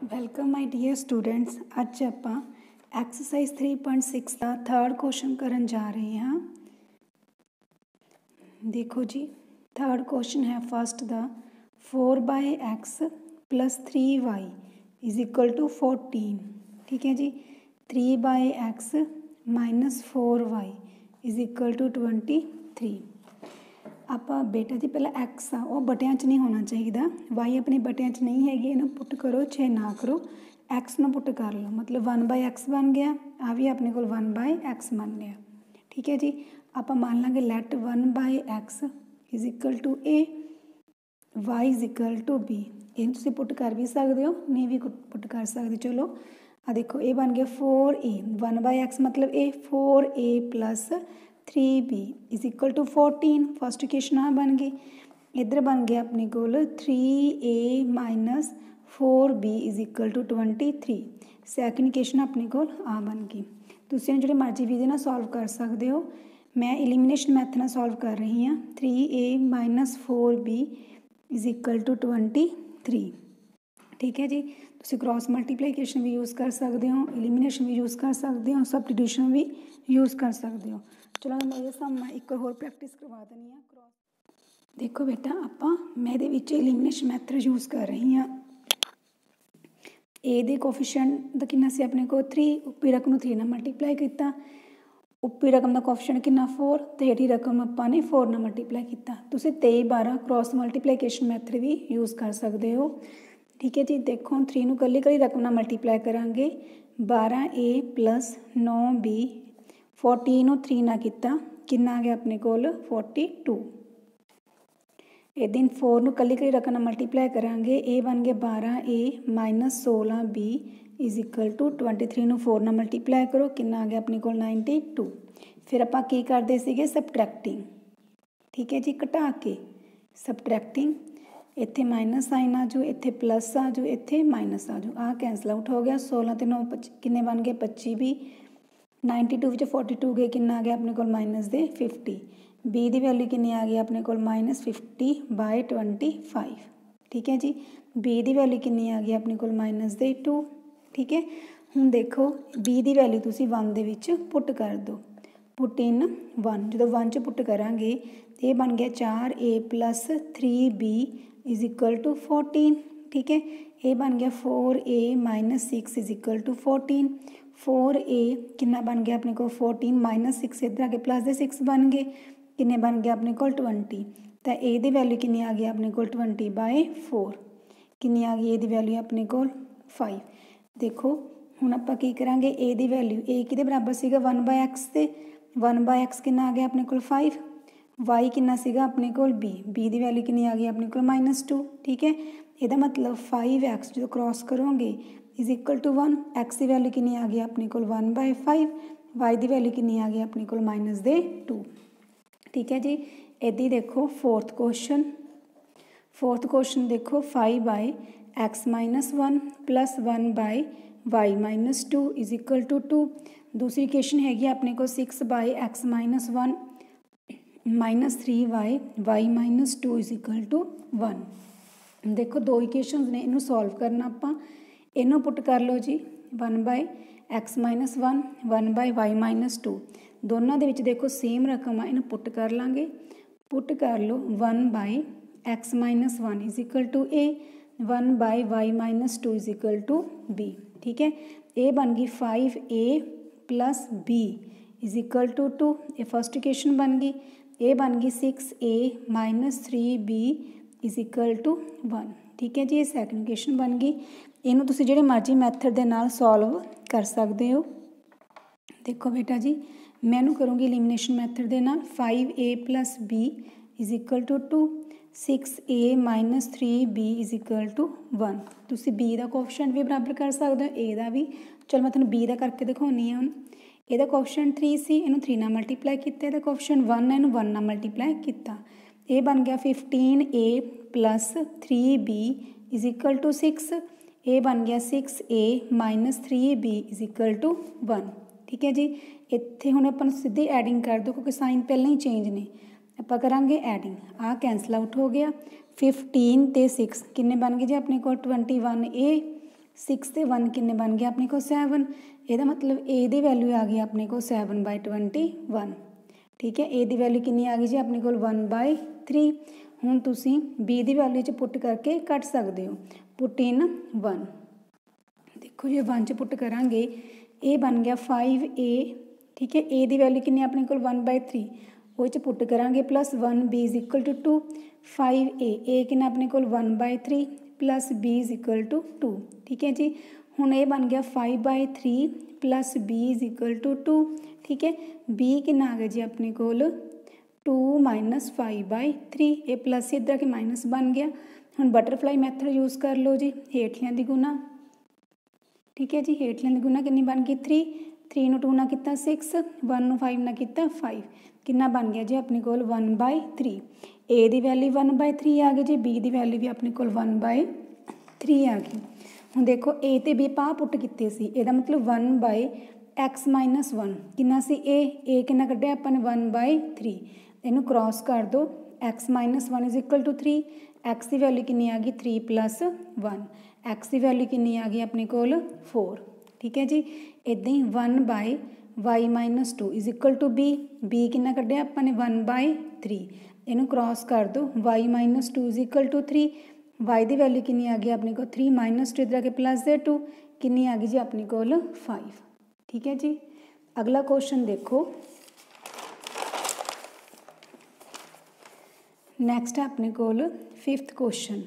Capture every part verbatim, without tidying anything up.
Welcome my dear students. ਅੱਜ ਆਪਾਂ exercise three point six ਦਾ ਥਰਡ ਕੁਐਸਚਨ ਕਰਨ ਜਾ ਰਹੇ ਹਾਂ। ਦੇਖੋ ਜੀ, ਥਰਡ ਕੁਐਸਚਨ ਹੈ ਫਸਟ ਦਾ four by x plus three y is equal to fourteen. ठीक है जी, three by x minus four y is equal to twenty three. ਆਪਾਂ ਬੇਟਾ ਜੀ ਪਹਿਲਾਂ ਐਕਸ ਆ ਉਹ ਬਟਿਆਂ 'ਚ ਨਹੀਂ ਹੋਣਾ ਚਾਹੀਦਾ, ਵਾਈ ਆਪਣੇ ਬਟਿਆਂ 'ਚ ਨਹੀਂ ਹੈਗੀ, ਇਹਨੂੰ ਪੁੱਟ ਕਰੋ ਚਾਹੇ ਨਾ ਕਰੋ, ਐਕਸ ਨੂੰ ਪੁੱਟ ਕਰ ਲਓ, ਮਤਲਬ वन ਬਾਈ ਐਕਸ ਬਣ ਗਿਆ, ਆ ਵੀ ਆਪਣੇ ਕੋਲ वन ਬਾਈ ਐਕਸ ਬਣ ਗਿਆ। ਠੀਕ ਹੈ ਜੀ, ਆਪਾਂ ਮੰਨ ਲਾਂਗੇ let one by x is equal to a, y is equal to b. ਇਹਨੂੰ ਤੁਸੀਂ ਪੁੱਟ ਕਰ ਵੀ ਸਕਦੇ ਹੋ, ਨਹੀਂ ਵੀ ਪੁੱਟ ਕਰ ਸਕਦੇ। ਚਲੋ ਆ ਦੇਖੋ, ਇਹ ਬਣ ਗਿਆ four a, one by x मतलब a, four a plus three b is equal to fourteen. First equation आ बन गई। इधर बन गया अपने कोल three a minus four b is equal to twenty three. Second equation अपने कोल आ बन गई। तुसीं जो मर्जी विधि नाल सॉल्व कर सकते हो, मैं एलिमिनेशन मैथड नाल सॉल्व कर रही हाँ। Three a minus four b is equal to twenty three. ठीक है जी, तुसीं क्रॉस मल्टीप्लीकेशन भी यूज़ कर सकते हो, एलिमिनेशन भी यूज़ कर सकते हो, सबस्टिट्यूशन भी यूज़ कर सकते हो। चलो मैं ये सब मैं एक होर प्रैक्टिस करवा देनी है। क्रॉस देखो बेटा, आपां मैं ये एलिमिनेशन मैथड यूज़ कर रही हाँ। ए दे कोफिशिएंट दा कितना सी अपने को थ्री, उपी रकम थ्री नाल मल्टीप्लाई किया, उपी रकम का कोफिशिएंट कितना फोर, तो हेठी रकम आपां फोर नाल मल्टीप्लाई किया। तुसीं तेई बारह क्रॉस मल्टीप्लीकेशन मैथड भी यूज़ कर सकते हो। ठीक है जी, देखो थ्री नूं कली कली रकम नाल मल्टीप्लाई करांगे, बारह ए प्लस नौ बी, फोर्टी नूं थ्री नाल किया, कितना आ गया अपने कोल फोर्टी टू। ए दिन फोर नूं कली कली रकम नाल मल्टीप्लाई करांगे, ए बन गया बारह ए माइनस सोलह b is equal to twenty three नूं फोर नाल मल्टीप्लाई करो, कितना आ गया अपने कोल नाइनटी टू। फिर आपां की करदे सीगे सबट्रैक्टिंग। ठीक है जी, घटा के सबट्रैक्टिंग, इत्थे माइनस साइन आ जाओ, इत्थे प्लस आ जाओ, इत्थे माइनस आ जाओ, आ कैंसल आउट हो गया। सोलह ते नौ पच्ची किन्ने बन गए पच्ची बी, नाइनटी टू विच फोर्टी टू गए, कितना आ गया अपने कोल माइनस दे फिफ्टी। बी की वैल्यू किन्नी आ गई अपने कोल minus fifty by twenty five. ठीक है जी, बी की वैल्यू किन्नी आ गई अपने कोल माइनस दे टू। ठीक है, हुण देखो बी की वैल्यू तुसीं वन दे विच पुट कर दो, पुट इन वन। जो वन च पुट करांगे ये बन गया चार a plus three b is equal to fourteen. ठीक है, ये बन गया four a minus six is equal to fourteen. Four a कितना बन गया अपने को फोर्टीन, माइनस सिक्स इधर आके प्लस दे सिक्स बन गए, किन्ने बन गया अपने को ट्वेंटी। तो ए दी वैल्यू किन्नी आ गई अपने को ट्वेंटी बाय फोर, किन्नी आ गई ए दी वैल्यू अपने को फाइव। देखो हुण आपां की करांगे, ए दी वैल्यू ए किहदे बराबर सीगा वन बाय एक्स से, वन बाय एक्स किन्ना आ गया अपने को फाइव, वाई किन्ना सीगा अपने को बी, बी की वैल्यू किन्नी आ गई अपने को माइनस टू। ठीक है, यदा मतलब फाइव एक्स जो क्रॉस करोगे is equal to one, x की वैल्यू किन्नी आ गई अपने को वन बाय फाइव, वाई की वैल्यू किन्नी आ गई अपने को माइनस दे टू। ठीक है जी, इदी देखो फोर्थ क्वेश्चन, फोर्थ क्वेश्चन देखो five by x minus one plus one by y minus two is equal to two. दूसरी क्वेश्चन हैगी अपने को six by x minus one minus three y y minus two is equal to one. देखो दो equations ने, इनू solve करना आपां, इनू पुट कर लो जी one by x minus one, one by y minus two, दोनों दे विच देखो सेम रकम आ, इनू पुट कर लांगे, पुट कर लो one by x minus one is equal to a, one by y minus two is equal to b. ठीक है, ए बन गई five a plus b is equal to two, ये फर्स्ट इक्वेशन बन गई। ए बन गई six a minus three b is equal to one. ठीक है जी, ये सैकेंड इक्वेशन बन गई। इनू तुसीं जिहड़े मर्जी मैथड दे नाल सॉल्व कर सकते हो। देखो बेटा जी, मैं करूँगी एलिमिनेशन मैथड दे नाल, five a plus b is equal to two, six a minus three b is equal to one. तुसीं बी का कोफिशिएंट भी बराबर कर सकते हो, ए का भी। चलो मैं तुहानूं बी का करके दिखाउणी है। हुण ਇਹਦਾ ਕੋਫੀਸ਼ੀਐਂਟ थ्री सी, ਇਹਨੂੰ थ्री ਨਾਲ ਮਲਟੀਪਲਾਈ ਕੀਤਾ, ਇਹਦਾ ਕੋਫੀਸ਼ੀਐਂਟ वन है, ਇਹਨੂੰ वन ਨਾਲ ਮਲਟੀਪਲਾਈ ਕੀਤਾ। ਇਹ ਬਣ ਗਿਆ fifteen a plus three b is equal to six, ਇਹ ਬਣ ਗਿਆ six a minus three b is equal to one. ठीक है जी, ਇੱਥੇ ਹੁਣ ਆਪਾਂ ਨੂੰ ਸਿੱਧੀ ਐਡਿੰਗ ਕਰ ਦਿਓ ਕਿਉਂਕਿ ਸਾਈਨ ਪਹਿਲਾਂ ਹੀ ਚੇਂਜ ਨੇ। ਆਪਾਂ ਕਰਾਂਗੇ ਐਡਿੰਗ, ਆਹ ਕੈਂਸਲ ਆਊਟ ਹੋ ਗਿਆ। फिफ्टीन ਤੇ सिक्स किन्ने बन गए जी अपने को ट्वेंटी वन ए सिक्स ते वन किन्ने बन गए अपने को सैवन। ਇਹਦਾ मतलब ए ਦੀ वैल्यू आ गई अपने को सैवन बाई ट्वेंटी वन। ठीक है, ए ਦੀ वैल्यू किन्नी आ गई जी अपने को वन बाई थ्री। ਹੁਣ ਤੁਸੀਂ बी ਦੀ वैल्यू 'ਚ पुट करके कट सकते हो। पुट इन वन, देखो जी वन च पुट करांगे ए बन गया फाइव ए। ठीक है, ए ਦੀ वैल्यू किन्नी अपने को वन बाई थ्री, ਉਹ 'ਚ पुट करांगे plus one b is equal to two. Five a a किन्ना अपने को one by three plus b is equal to two. ठीक है जी, ਹੁਣ ਇਹ बन गया five by three plus b is equal to two. ठीक है, बी किन्ना आ गया जी अपने कोल two minus five by three. ये प्लस इधर के माइनस बन गया। ਹੁਣ बटरफ्लाई मैथड यूज़ कर लो जी, हेठलियां दी गुना। ठीक है जी, हेठलियां दी गुना किन्नी बन गई थ्री। थ्री नू टू ना किता सिक्स, वन नू फाइव ना किता फाइव, किन्ना बन गया जी अपने कोल वन बाई थ्री। ए दी वैल्यू वन बाई थ्री आ गई जी, बी दी वैल्यू भी अपने कोल वन बाई थ्री आ गई। ਹੁਣ देखो ए ते बी पा पुट किते सी, ਇਹਦਾ मतलब one by x minus one किन्ना सी ए। ए किन्ना कढ़िया अपन वन बाई थ्री। ਇਹਨੂੰ क्रॉस कर दो, x minus one is equal to three. X की वैल्यू किन्नी आ गई थ्री प्लस वन। एक्स की वैल्यू किन्नी आ गई अपने कोल फोर। ठीक है जी, इदां ही one by y minus two is equal to b. B किन्ना कढ़िया अपन ने वन बाई थ्री। ਇਹਨੂੰ क्रॉस कर दो, y minus two is equal to three. Y की वैल्यू किन्नी आ गई अपने को थ्री माइनस टू इधर आके प्लस दे टू, किन्नी आ गई जी अपने कोल फाइव। ठीक है जी, अगला क्वेश्चन देखो। नैक्सट है अपने कोल फिफ्थ क्वेश्चन।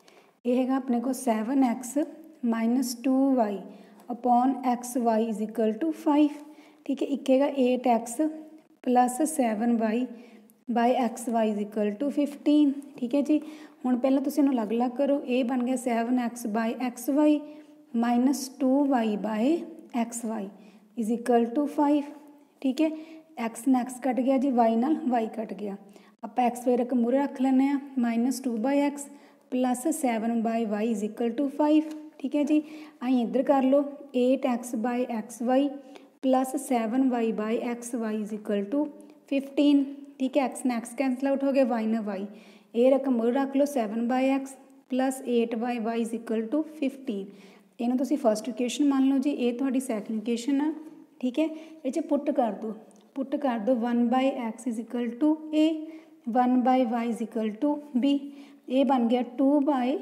ये है अपने को seven x minus two y upon x y is equal to five. ठीक है, एक है eight x plus seven y by x y is equal to fifteen. ठीक है जी, ਹੁਣ ਪਹਿਲਾਂ ਤੁਸੀਂ ਇਹਨੂੰ ਅਲੱਗ ਅਲੱਗ ਕਰੋ। ਇਹ ਬਣ ਗਿਆ seven x by x y minus two y by x y is equal to five. ਠੀਕ ਹੈ, ਐਕਸ ਨਾਲ ਐਕਸ ਕੱਟ ਗਿਆ ਜੀ, ਵਾਈ ਨਾਲ ਵਾਈ ਕੱਟ ਗਿਆ। ਆਪਾਂ ਐਕਸ ਵਾਈ ਰਕਮ ਮੂਹਰੇ ਰੱਖ ਲੈਂਦੇ ਹਾਂ, minus two by x plus seven by y is equal to five. ਠੀਕ ਹੈ ਜੀ, ਆਈ ਇੱਧਰ ਕਰ ਲਓ eight x by x y plus seven y by x y is equal to fifteen. ठीक है, एक्स ने एक्स कैंसल आउट हो गया, वाई ना वाई। ये रकम मुझे रख लो seven by x plus eight by y is equal to fifteen. इन्हों तुसी फस्ट इक्वेशन मान लो जी, ये थोड़ी सैकेंड इक्वेशन है। ठीक है, ये पुट कर दो, पुट कर दो one by x is equal to a, one by y is equal to b. ये बन गया two by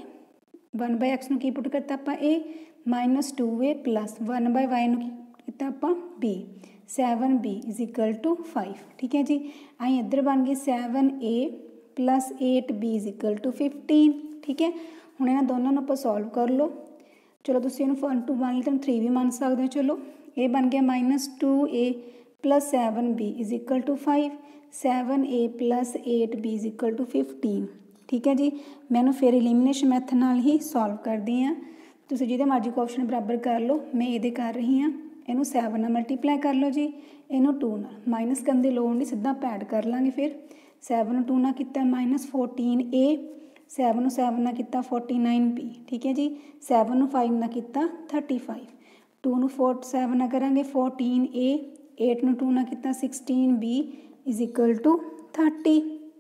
one by x की पुट करता आप a minus two a plus one by y किया आप b, seven b is equal to five. ठीक है जी, आई इधर बन गई seven a plus eight b is equal to fifteen. ठीक है, हूँ इन्होंने दोनों आप सॉल्व कर लो। चलो तुम इन्हू वन टू वन तुम थ्री भी मान सकते हो। चलो ये बन गया minus two a plus seven b is equal to five, seven a plus eight b is equal to fifteen. ठीक है जी, मैं फिर एलिमिनेशन मैथड नाल ही सॉल्व करती हाँ। तुम जिहदे मर्जी को ऑप्शन बराबर कर लो, मैं ये कर रही हाँ। इनू सैवन नाल मल्टीप्लाई कर लो जी, इनू टू नाल माइनस करने की लोड़ नहीं, सीधा आप ऐड कर लाँगे। फिर सैवन टू ना किता minus fourteen a, seven seven ना किता फोर्टी नाइन बी। ठीक है जी, सैवन फाइव ना किता थर्टी फाइव, टू नू फोर सैवन ना करांगे फोर्टीन ए, एट नू टू ना किता sixteen b is equal to thirty.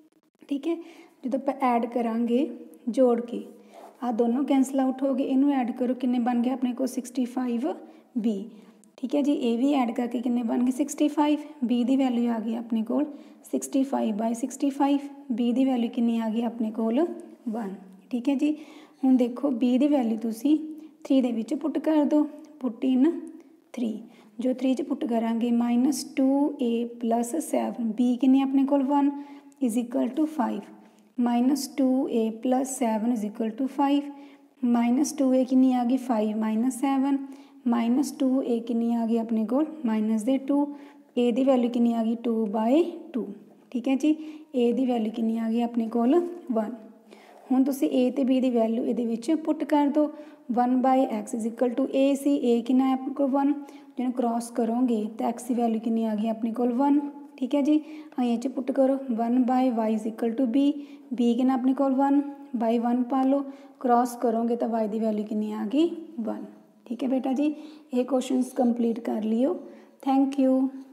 ठीक है, जो आप ऐड करांगे जोड़ के आ दोनों कैंसल आउट हो गए, इनू ऐड करो किन्ने बन गए अपने को सिक्सटी फाइव बी। ठीक है जी, ये भी ऐड करके किन्ने बन गए सिक्सटी फाइव। बी की वैल्यू आ गई अपने को sixty five by sixty five, b की वैल्यू किन्नी आ गई अपने को वन। ठीक है जी, हुण देखो बी की वैल्यू तुसी थ्री दे विच पुट कर दो, पुट इन थ्री। जो थ्री च पुट करांगे minus two a plus seven, b किन्नी अपने को one is equal to five, minus two a plus seven is equal to five, minus two a किन्नी आ गई five minus seven, minus two a किन्नी आ गई अपने को माइनस दे टू, ए की वैल्यू किन्नी आ गई टू बाई टू। ठीक है जी, ए की वैल्यू किन्नी आ गई अपने को वन। हुण तुसी ए ते बी की वैल्यू ये पुट कर दो, one by x is equal to a सी, ए किन्ना है अपने को वन, जो क्रॉस करोगे तो एक्स की वैल्यू किन्नी आ गई अपने को वन। ठीक है जी, हाँ ये पुट करो one by y is equal to b, b किन्ना अपने को वन, बाई वन पा लो, क्रॉस करोगे तो वाई की वैल्यू किन्नी आ गई वन। ठीक है बेटा जी, ये क्वेश्चन कंप्लीट कर लियो। Thank you.